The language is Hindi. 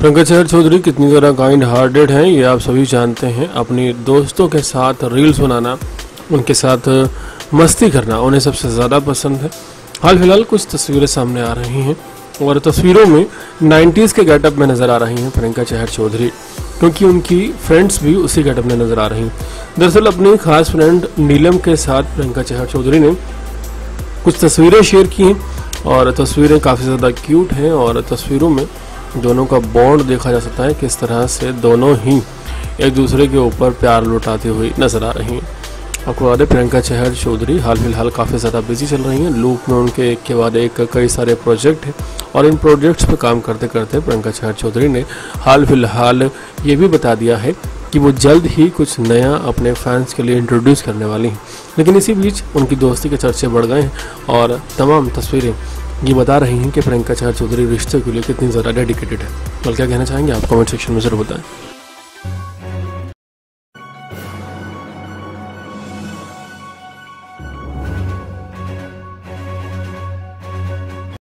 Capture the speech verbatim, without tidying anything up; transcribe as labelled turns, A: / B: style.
A: प्रियंका चहर चौधरी कितनी ज़्यादा काइंड हार्टेड हैं ये आप सभी जानते हैं। अपनी दोस्तों के साथ रील्स बनाना, उनके साथ मस्ती करना उन्हें सबसे ज़्यादा पसंद है। हाल फिलहाल कुछ तस्वीरें सामने आ रही हैं और तस्वीरों में नाइन्टीज़ के गेटअप में नज़र आ रही हैं प्रियंका चहर चौधरी, क्योंकि उनकी फ्रेंड्स भी उसी गेटअप में नज़र आ रही हैं। दरअसल अपनी खास फ्रेंड नीलम के साथ प्रियंका चहर चौधरी ने कुछ तस्वीरें शेयर की हैं और तस्वीरें काफ़ी ज़्यादा क्यूट हैं और तस्वीरों में दोनों का बॉन्ड देखा जा सकता है, किस तरह से दोनों ही एक दूसरे के ऊपर प्यार लुटाते हुए नजर आ रही हैं। आपको बता दें प्रियंका चहर चौधरी हाल फिलहाल काफ़ी ज़्यादा बिजी चल रही हैं। लूप में उनके एक के बाद एक कई सारे प्रोजेक्ट हैं और इन प्रोजेक्ट्स पर काम करते करते प्रियंका चहर चौधरी ने हाल फिलहाल ये भी बता दिया है कि वो जल्द ही कुछ नया अपने फैंस के लिए इंट्रोड्यूस करने वाली हैं। लेकिन इसी बीच उनकी दोस्ती के चर्चे बढ़ गए हैं और तमाम तस्वीरें ये बता रही हैं कि प्रियंका चहर चौधरी रिश्ते के लिए कितनी ज़्यादा डेडिकेटेड है। बल्कि क्या कहना चाहेंगे आप कमेंट सेक्शन में ज़रूर बताएं।